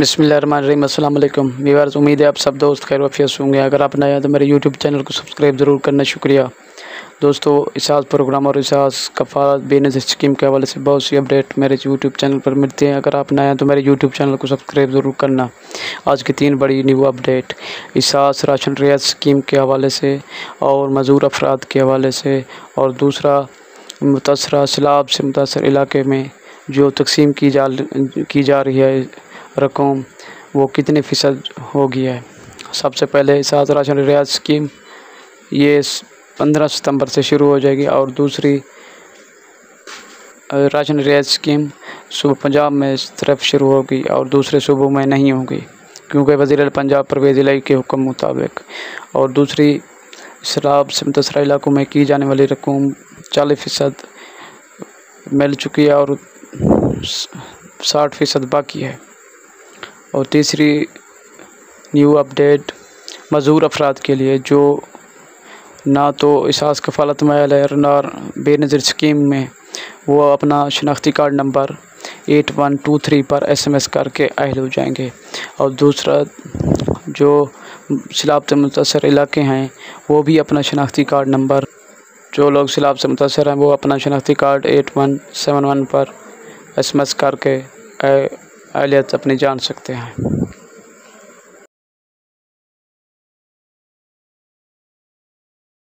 बिस्मिल्लाहिर्रहमानिर्रहीम। अस्सलाम वालेकुम व्यूअर्स, उम्मीद है आप सब दोस्त खैर वफियत होंगे। अगर आप नए हैं तो मेरे यूट्यूब चैनल को सब्सक्राइब ज़रूर करना, शुक्रिया। दोस्तों, इसास प्रोग्राम और इसास कफ़ालत बेनज़ीर स्कीम के हवाले से बहुत सी अपडेट मेरे यूट्यूब चैनल पर मिलती हैं। अगर आप नए हैं तो मेरे यूट्यूब चैनल को सब्सक्राइब ज़रूर करना। आज की 3 बड़ी न्यू अपडेट इसास राशन रियायत स्कीम के हवाले से और मज़दूर अफराद के हवाले से, और दूसरा मुतासरा सैलाब से मुतासर इलाके में जो तकसीम की जा रही है रकम, वो कितने फ़ीसद हो गई है। सबसे पहले इसास राशन रियायत स्कीम ये 15 सितंबर से शुरू हो जाएगी, और दूसरी राशन रियायत स्कीम सूबा पंजाब में इस तरफ शुरू होगी और दूसरे सूबों में नहीं होगी, क्योंकि वज़ीर पंजाब परवेज़ इलाही के हुक्म मुताबिक। और दूसरी सैलाब से मुतासर इलाकों में की जाने वाली रकम 40% मिल चुकी है और 60% बाकी है। और तीसरी न्यू अपडेट मज़दूर अफराद के लिए जो ना तो इसास कफ़ालत में आयल है और ना बेनज़ीर स्कीम में, वो अपना शनाख्ती कार्ड नंबर 8123 पर SMS करके अहल हो जाएंगे। और दूसरा जो सैलाब से मुतासर इलाके हैं वो भी अपना शनाख्ती कार्ड नंबर, जो लोग सैलाब से मुतासर हैं वो अपना शनाख्ती कार्ड 8171 पर SMS करके अहलियत अपनी जान सकते हैं।